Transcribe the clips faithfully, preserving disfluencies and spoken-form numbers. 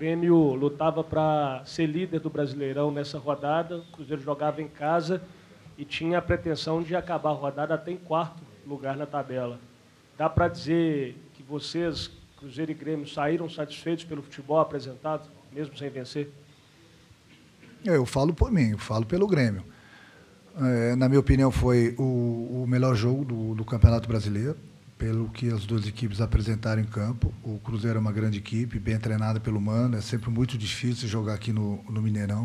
Grêmio lutava para ser líder do Brasileirão nessa rodada, o Cruzeiro jogava em casa e tinha a pretensão de acabar a rodada até em quarto lugar na tabela. Dá para dizer que vocês, Cruzeiro e Grêmio, saíram satisfeitos pelo futebol apresentado, mesmo sem vencer? Eu falo por mim, eu falo pelo Grêmio. É, na minha opinião, foi o, o melhor jogo do, do Campeonato Brasileiro, pelo que as duas equipes apresentaram em campo. O Cruzeiro é uma grande equipe, bem treinada pelo Mano, é sempre muito difícil jogar aqui no, no Mineirão.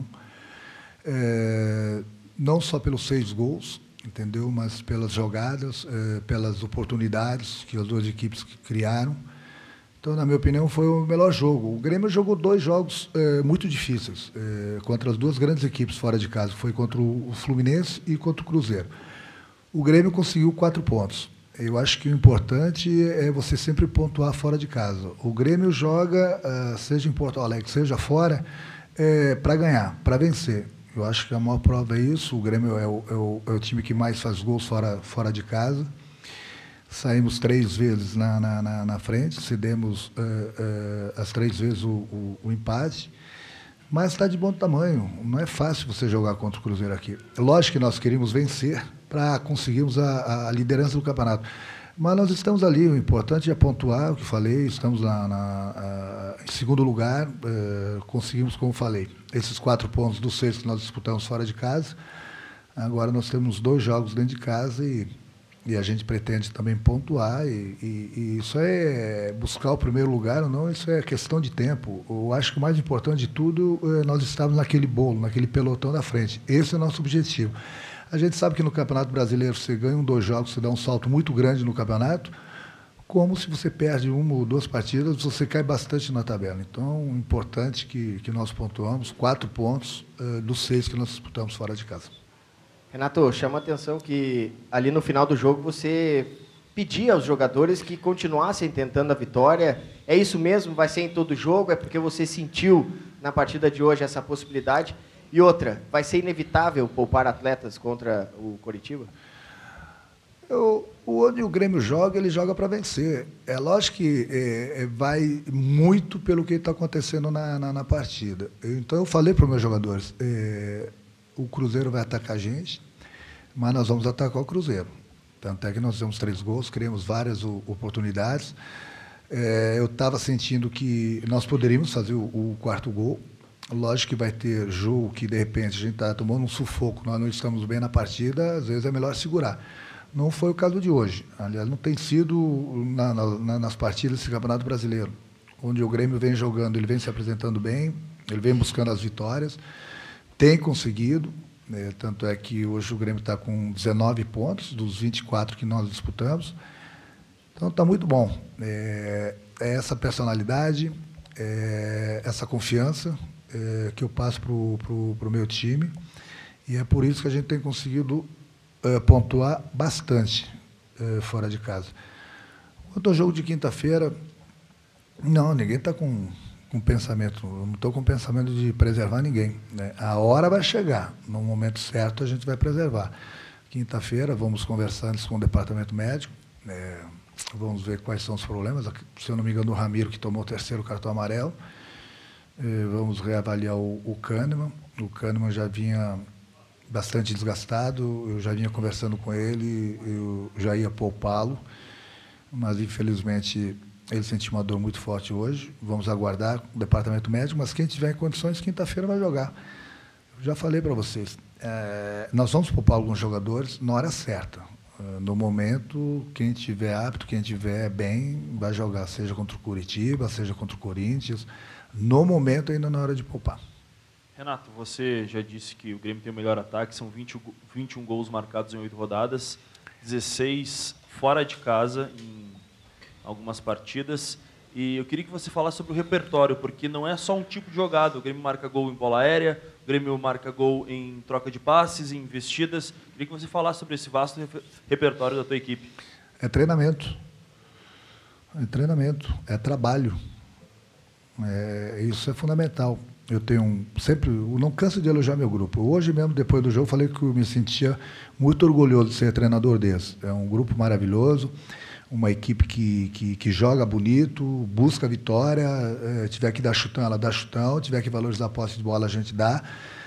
É, não só pelos seis gols, entendeu? Mas pelas jogadas, é, pelas oportunidades que as duas equipes criaram. Então, na minha opinião, foi o melhor jogo. O Grêmio jogou dois jogos é, muito difíceis, é, contra as duas grandes equipes fora de casa. Foi contra o Fluminense e contra o Cruzeiro. O Grêmio conseguiu quatro pontos. Eu acho que o importante é você sempre pontuar fora de casa. O Grêmio joga, uh, seja em Porto Alegre, seja fora, é, para ganhar, para vencer. Eu acho que a maior prova é isso. O Grêmio é o, é o, é o time que mais faz gols fora, fora de casa. Saímos três vezes na, na, na, na frente, cedemos uh, uh, as três vezes o, o, o empate. Mas está de bom tamanho. Não é fácil você jogar contra o Cruzeiro aqui. Lógico que nós queríamos vencer para conseguirmos a, a liderança do campeonato. Mas nós estamos ali, o importante é pontuar, o que falei, estamos na, na, a, em segundo lugar, uh, conseguimos, como falei, esses quatro pontos dos seis que nós disputamos fora de casa. Agora nós temos dois jogos dentro de casa e, e a gente pretende também pontuar, e, e, e isso é buscar o primeiro lugar ou não, isso é questão de tempo. Eu acho que o mais importante de tudo é nós estarmos naquele bolo, naquele pelotão da frente. Esse é o nosso objetivo. A gente sabe que no Campeonato Brasileiro você ganha um, dois jogos, você dá um salto muito grande no campeonato, como se você perde uma ou duas partidas, você cai bastante na tabela. Então, é importante que, que nós pontuamos quatro pontos uh, dos seis que nós disputamos fora de casa. Renato, chama a atenção que ali no final do jogo você pedia aos jogadores que continuassem tentando a vitória. É isso mesmo? Vai ser em todo jogo? É porque você sentiu na partida de hoje essa possibilidade? E outra, vai ser inevitável poupar atletas contra o Coritiba? Eu, onde o Grêmio joga, ele joga para vencer. É lógico que é, é, vai muito pelo que está acontecendo na, na, na partida. Então, eu falei para os meus jogadores, é, o Cruzeiro vai atacar a gente, mas nós vamos atacar o Cruzeiro. Tanto é que nós fizemos três gols, criamos várias o, oportunidades. É, eu estava sentindo que nós poderíamos fazer o, o quarto gol. Lógico que vai ter jogo que, de repente, a gente está tomando um sufoco, nós não estamos bem na partida, às vezes é melhor segurar. Não foi o caso de hoje. Aliás, não tem sido na, na, nas partidas desse Campeonato Brasileiro, onde o Grêmio vem jogando, ele vem se apresentando bem, ele vem buscando as vitórias, tem conseguido, né, tanto é que hoje o Grêmio está com dezenove pontos dos vinte e quatro que nós disputamos. Então, está muito bom. É, é essa personalidade, é essa confiança, É, que eu passo para o meu time, e é por isso que a gente tem conseguido é, pontuar bastante é, fora de casa. Quanto ao jogo de quinta-feira, não, ninguém está com, com pensamento, eu não estou com pensamento de preservar ninguém, né? A hora vai chegar, no momento certo a gente vai preservar. Quinta-feira vamos conversar antes com o departamento médico, é, vamos ver quais são os problemas, se eu não me engano o Ramiro que tomou o terceiro cartão amarelo. Vamos reavaliar o, o Kahneman. O Kahneman já vinha bastante desgastado, eu já vinha conversando com ele, eu já ia poupá-lo, mas infelizmente ele sentiu uma dor muito forte hoje. Vamos aguardar o departamento médico, mas quem tiver em condições, quinta-feira vai jogar. Eu já falei para vocês, é, nós vamos poupar alguns jogadores na hora certa. No momento, quem tiver apto, quem tiver bem, vai jogar, seja contra o Curitiba, seja contra o Corinthians. No momento, ainda na hora de poupar. Renato, você já disse que o Grêmio tem o melhor ataque, são vinte, vinte e um gols marcados em oito rodadas, dezesseis fora de casa em algumas partidas. E eu queria que você falasse sobre o repertório, porque não é só um tipo de jogada. O Grêmio marca gol em bola aérea, o Grêmio marca gol em troca de passes, em investidas. Eu queria que você falasse sobre esse vasto repertório da tua equipe. É treinamento. É treinamento, é trabalho. É, isso é fundamental. Eu tenho um, sempre, eu não canso de elogiar meu grupo. Hoje mesmo, depois do jogo, falei que eu me sentia muito orgulhoso de ser treinador desse. É um grupo maravilhoso, uma equipe que, que, que joga bonito, busca a vitória, é, tiver que dar chutão, ela dá chutão, tiver que valorizar a posse de bola, a gente dá.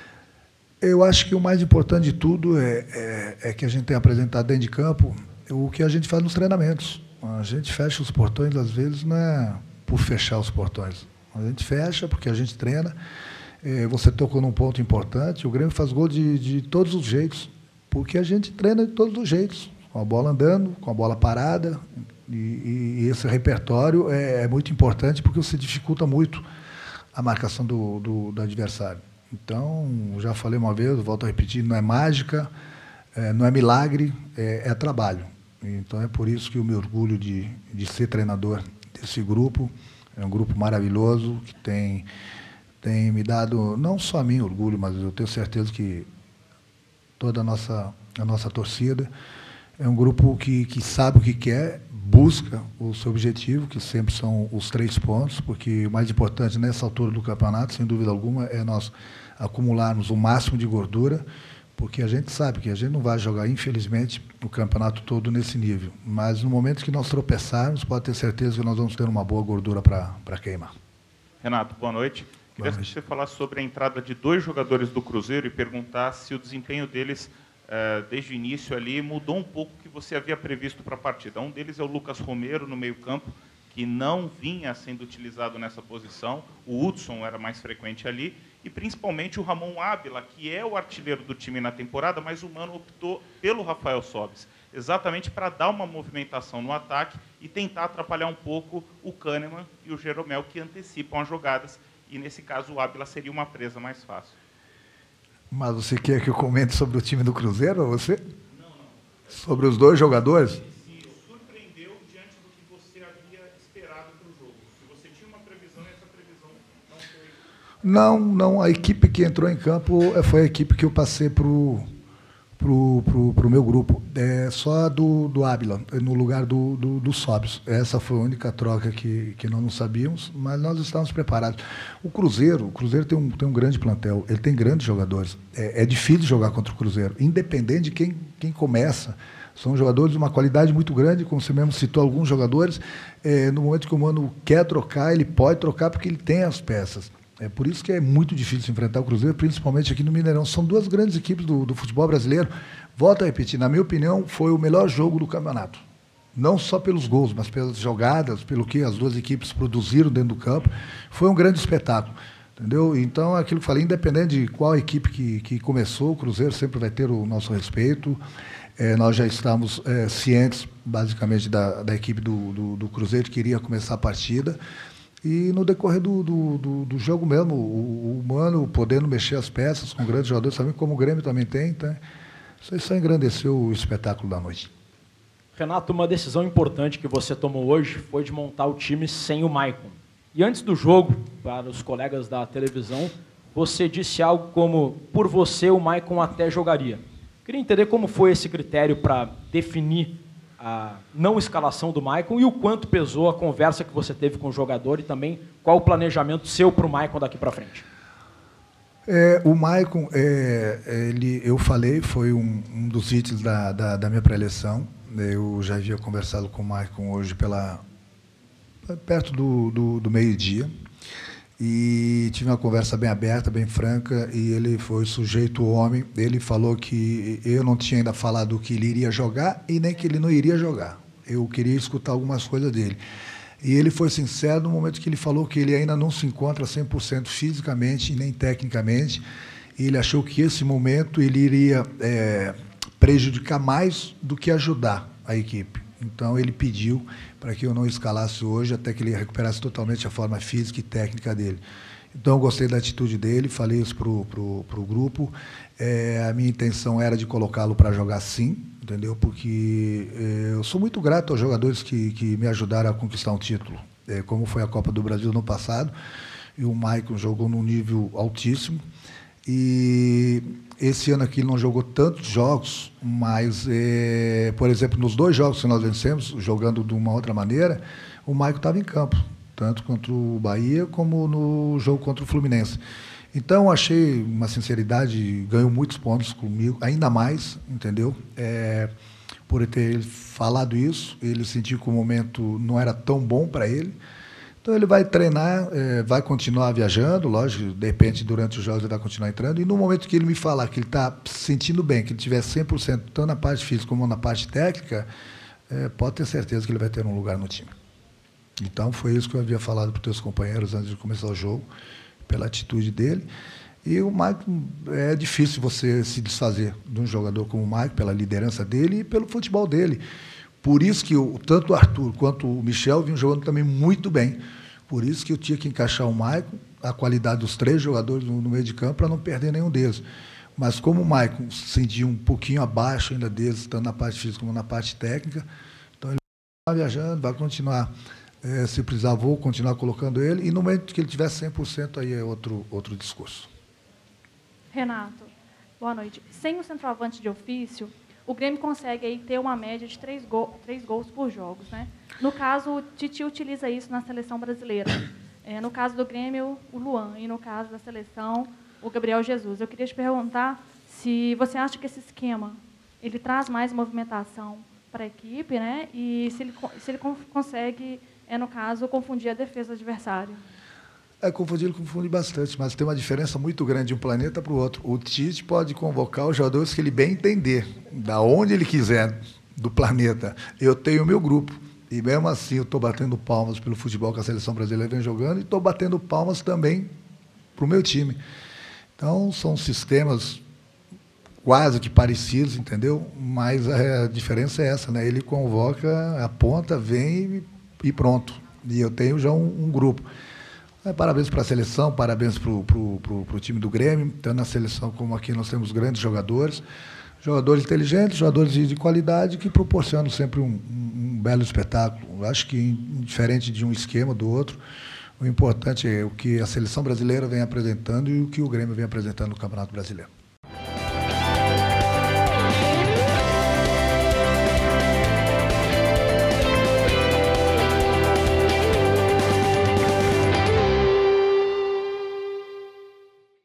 Eu acho que o mais importante de tudo é, é, é que a gente tem apresentado dentro de campo o que a gente faz nos treinamentos. A gente fecha os portões, às vezes, não é por fechar os portões. A gente fecha porque a gente treina. É, você tocou num ponto importante, o Grêmio faz gol de, de todos os jeitos, porque a gente treina de todos os jeitos, com a bola andando, com a bola parada, e, e esse repertório é, é muito importante porque você dificulta muito a marcação do, do, do adversário. Então, já falei uma vez, volto a repetir, não é mágica, é, não é milagre, é, é trabalho. Então, é por isso que eu me orgulho de, de ser treinador desse grupo. É um grupo maravilhoso, que tem, tem me dado, não só a mim orgulho, mas eu tenho certeza que toda a nossa, a nossa torcida é um grupo que, que sabe o que quer, busca o seu objetivo, que sempre são os três pontos, porque o mais importante nessa altura do campeonato, sem dúvida alguma, é nós acumularmos o máximo de gordura, porque a gente sabe que a gente não vai jogar, infelizmente, o campeonato todo nesse nível. Mas no momento que nós tropeçarmos, pode ter certeza que nós vamos ter uma boa gordura para queimar. Renato, boa noite. Queria que você falasse sobre a entrada de dois jogadores do Cruzeiro e perguntar se o desempenho deles, Uh, desde o início ali, mudou um pouco o que você havia previsto para a partida. Um deles é o Lucas Romero, no meio-campo, que não vinha sendo utilizado nessa posição. O Hudson era mais frequente ali. E, principalmente, o Ramon Ábila, que é o artilheiro do time na temporada, mas o Mano optou pelo Rafael Sobis, exatamente para dar uma movimentação no ataque e tentar atrapalhar um pouco o Kahneman e o Jeromel, que antecipam as jogadas. E, nesse caso, o Ábila seria uma presa mais fácil. Mas você quer que eu comente sobre o time do Cruzeiro, você? Não, não. Sobre os dois jogadores? Se surpreendeu diante do que você havia esperado para o jogo. Se você tinha uma previsão, essa previsão não foi... Não, não. A equipe que entrou em campo foi a equipe que eu passei para o pro, pro, pro meu grupo. É só do, do Ábila, no lugar do, do, do Sobis. Essa foi a única troca que, que nós não sabíamos, mas nós estávamos preparados. O Cruzeiro, o Cruzeiro tem um, tem um grande plantel, ele tem grandes jogadores. É, é difícil jogar contra o Cruzeiro, independente de quem, quem começa. São jogadores de uma qualidade muito grande, como você mesmo citou alguns jogadores. É, no momento que o Mano quer trocar, ele pode trocar porque ele tem as peças. É por isso que é muito difícil enfrentar o Cruzeiro, principalmente aqui no Mineirão. São duas grandes equipes do, do futebol brasileiro. Volto a repetir, na minha opinião, foi o melhor jogo do campeonato. Não só pelos gols, mas pelas jogadas, pelo que as duas equipes produziram dentro do campo. Foi um grande espetáculo. Entendeu? Então, é aquilo que eu falei, independente de qual equipe que, que começou, o Cruzeiro sempre vai ter o nosso respeito. É, nós já estamos é, cientes, basicamente, da, da equipe do, do, do Cruzeiro, que iria começar a partida. E no decorrer do, do, do, do jogo mesmo, o, o Mano podendo mexer as peças com grandes jogadores, também como o Grêmio também tem, tá? Isso aí só engrandeceu o espetáculo da noite. Renato, uma decisão importante que você tomou hoje foi de montar o time sem o Maicon. E antes do jogo, para os colegas da televisão, você disse algo como, por você o Maicon até jogaria. Queria entender como foi esse critério para definir a não escalação do Maicon e o quanto pesou a conversa que você teve com o jogador e também qual o planejamento seu para o Maicon daqui para frente. É, o Maicon, é, ele, eu falei, foi um, um dos itens da, da, da minha pré-eleição. Eu já havia conversado com o Maicon hoje pela, perto do, do, do meio-dia. E tive uma conversa bem aberta, bem franca, e ele foi sujeito homem. Ele falou que eu não tinha ainda falado que ele iria jogar e nem que ele não iria jogar. Eu queria escutar algumas coisas dele. E ele foi sincero no momento que ele falou que ele ainda não se encontra cem por cento fisicamente e nem tecnicamente. E ele achou que esse momento ele iria é, prejudicar mais do que ajudar a equipe. Então, ele pediu para que eu não escalasse hoje, até que ele recuperasse totalmente a forma física e técnica dele. Então, eu gostei da atitude dele, falei isso para o pro, pro grupo. É, a minha intenção era de colocá-lo para jogar sim, entendeu? Porque é, eu sou muito grato aos jogadores que, que me ajudaram a conquistar um título, é, como foi a Copa do Brasil no passado, e o Maicon jogou num nível altíssimo. E esse ano aqui ele não jogou tantos jogos, mas, é, por exemplo, nos dois jogos que nós vencemos, jogando de uma outra maneira, o Maicon estava em campo, tanto contra o Bahia como no jogo contra o Fluminense. Então, achei uma sinceridade, ganhou muitos pontos comigo, ainda mais, entendeu? É, por ter falado isso. Ele sentiu que o momento não era tão bom para ele. Então, ele vai treinar, é, vai continuar viajando, lógico, de repente, durante os jogos ele vai continuar entrando, e no momento que ele me falar que ele está se sentindo bem, que ele estiver cem por cento, tanto na parte física como na parte técnica, é, pode ter certeza que ele vai ter um lugar no time. Então, foi isso que eu havia falado para os teus companheiros antes de começar o jogo, pela atitude dele. E o Maicon, é difícil você se desfazer de um jogador como o Maicon, pela liderança dele e pelo futebol dele. Por isso que eu, tanto o Arthur quanto o Michel vinham jogando também muito bem. Por isso que eu tinha que encaixar o Maicon, a qualidade dos três jogadores no, no meio de campo, para não perder nenhum deles. Mas como o Maicon se sentia um pouquinho abaixo ainda deles, tanto na parte física como na parte técnica, então ele vai viajando, vai continuar, é, se precisar, vou continuar colocando ele, e no momento que ele tiver cem por cento, aí é outro, outro discurso. Renato, boa noite. Sem o centroavante de ofício, o Grêmio consegue aí ter uma média de três, gol, três gols por jogos, né? No caso, o Tite utiliza isso na seleção brasileira. É, no caso do Grêmio, o Luan. E no caso da seleção, o Gabriel Jesus. Eu queria te perguntar se você acha que esse esquema ele traz mais movimentação para a equipe, né? E se ele, se ele consegue, é, no caso, confundir a defesa do adversário. É, confundir, ele confunde bastante, mas tem uma diferença muito grande de um planeta para o outro. O Tite pode convocar os jogadores que ele bem entender, da onde ele quiser do planeta. Eu tenho o meu grupo, e mesmo assim eu estou batendo palmas pelo futebol que a seleção brasileira vem jogando, e estou batendo palmas também para o meu time. Então, são sistemas quase que parecidos, entendeu? Mas a diferença é essa, né? Ele convoca, aponta, vem e pronto. E eu tenho já um, um grupo. Parabéns para a seleção, parabéns para o time do Grêmio, tanto na seleção como aqui nós temos grandes jogadores, jogadores inteligentes, jogadores de, de qualidade que proporcionam sempre um, um, um belo espetáculo. Eu acho que, diferente de um esquema do outro, o importante é o que a seleção brasileira vem apresentando e o que o Grêmio vem apresentando no Campeonato Brasileiro.